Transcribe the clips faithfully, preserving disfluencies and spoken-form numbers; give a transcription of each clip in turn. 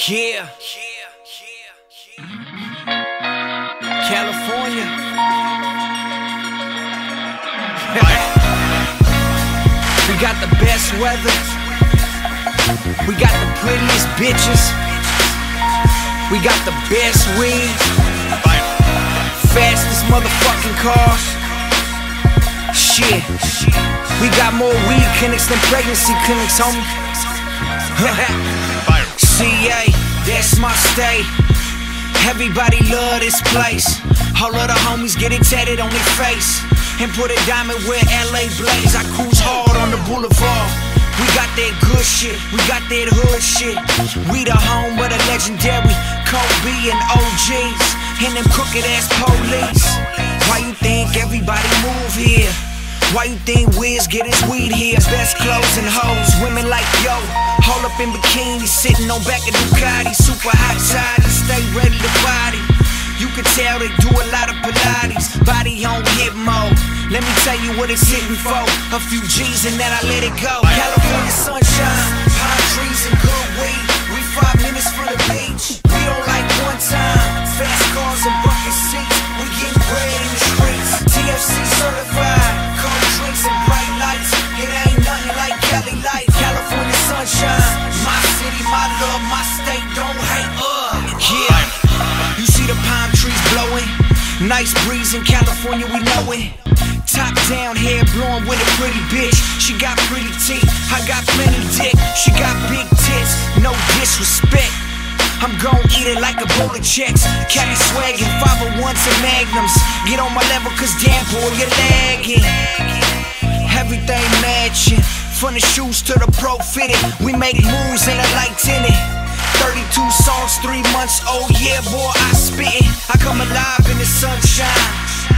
Yeah. California. We got the best weather. We got the prettiest bitches. We got the best weed. Fastest motherfucking cars. Shit. We got more weed clinics than pregnancy clinics, homie. C A, that's my state. Everybody love this place. All of the homies get it tatted on their face and put a diamond where L A blaze. I cruise hard on the boulevard. We got that good shit, we got that hood shit. We the home of the legendary Kobe and O Gs and them crooked ass police. Why you think everybody move here? Why you think Wiz get his weed here? Best clothes and hoes, women like yo, all up in bikinis, sitting on back of Ducati. Super hot side, stay ready to body. You can tell they do a lot of Pilates, body on hit mode. Let me tell you what it's hitting for. A few G's and then I let it go. California sunshine, pine trees and good weed. We five minutes from the beach. We don't like one time, fast cars and bucket seats. We get bread in the streets. T F C certified, cold drinks and bright lights. It ain't nothing like Cali life. California sunshine, my city, my love, my state. Don't hate, uh, yeah. You see the palm trees blowing, nice breeze in California, we know it. Top down, hair blowing with a pretty bitch. She got pretty teeth, I got plenty dick. She got big tits, no disrespect. I'm gon' eat it like a bowl of checks. Cali swag and five oh ones and magnums. Get on my level cause damn boy you're lagging. Everything matching, from the shoes to the pro fitted. We make moves and I like tinted. Thirty-two songs, three months, oh yeah boy I spit it. I come alive in the sunshine,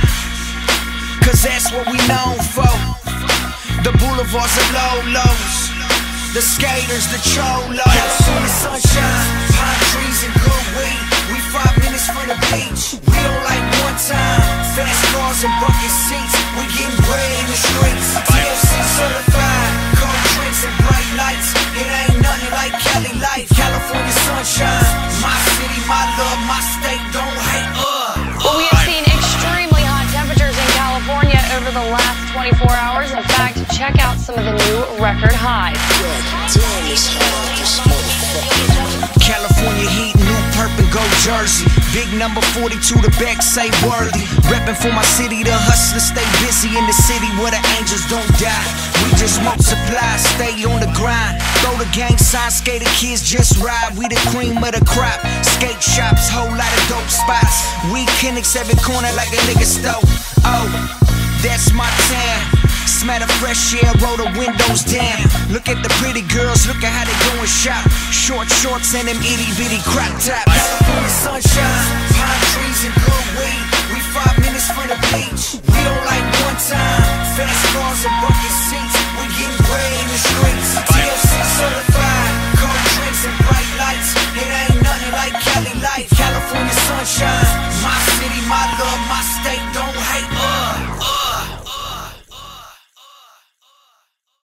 cause that's what we known for. The boulevards are low lows, the skaters, the cholos. California sunshine, pine trees and good weed. We five minutes from the beach. We don't like one time, fast cars and bucket seats. We getting bread in the streets. T F C certified, cold drinks and bright lights. It ain't nothing like Cali life. California sunshine, my city, my love, my state. Don't hate, uh. Well, we have seen extremely hot temperatures in California over the last twenty-four hours. In fact, check out some of the new record highs. California heat, new perp and go Jersey. Big number forty-two, the back say worthy. Reppin' for my city, the hustlers stay busy in the city where the angels don't die. We just multiply, stay on the grind. Throw the gang sign, skater kids just ride. We the cream of the crop. Skate shops, whole lot of dope spots. We clinics every corner like a nigga stove. Oh, that's my town. Smell the fresh air, roll the windows down. Look at the pretty girls, look at how they go and shop. Short shorts and them itty bitty crop tops. California sunshine, pine trees and good weed. We five minutes from the beach. We don't like one time, fast cars and bucket